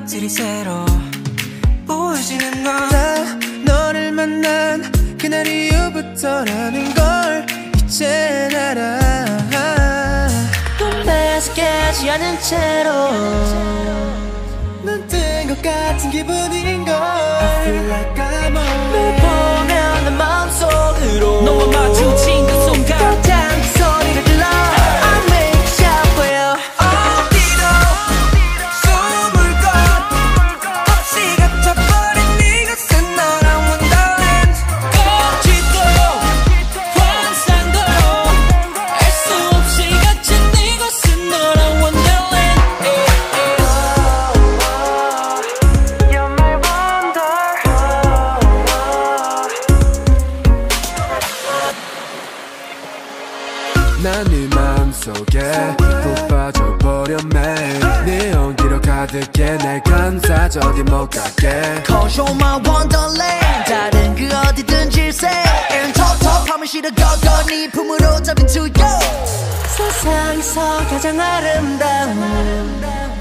것들이 새로 보여지는 건 나 너를 만난 그날 이후부터라는 걸 이젠 알아. 꿈에서 깨지 않은 채로 넌 뜬 것 같은 기분인걸. I feel like I'm on. 널 보면 내 마음속으로 너와 마주친 그 순간 따뜻한 그 소리를 들려 I make it shout for you. 어디로 숨을 것 없이 갇혀버린 이곳은 너란 wonderland. 거짓도 환상도 알 수 없이 갇힌 이곳은 너란 wonderland. You're my wonder. 난 네 마음속에 푹 빠져버려 매일 네 온기로 가득해 날 감싸 저리 못 가게. Cause you're my wonderland. 다른 그 어디든 질색 텁텁함을 실어 걷어 네 품으로 잡힌 to you. 세상에서 가장 아름다운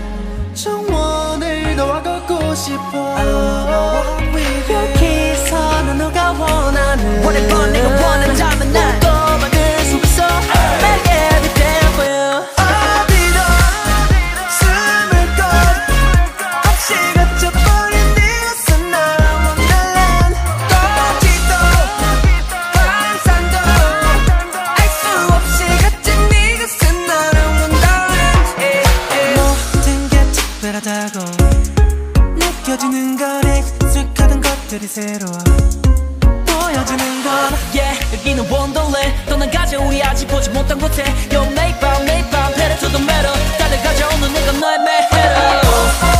정원을 너와 걷고 싶어. 여기서 난 너가 원하는 원해봐 내가 원한다면 날 너만 늘 속에서 Make everything for you. 어디로 숨을 것 없이 갇혀버린 이곳은 너란 wonderland. 거짓도 환상도 알 수 없이 갇힌 이곳은 너란 wonderland. 모든 게 특별하다고 느껴지는 걸 익숙하던 것들이 새로워 보여지는 건 Yeah, 여기는 wonderland. 떠나가자 우리 아직 보지 못한 곳에 Yo 매일 밤 매일 밤 pedal to the metal 다들 가져오는 내가 너의 매해로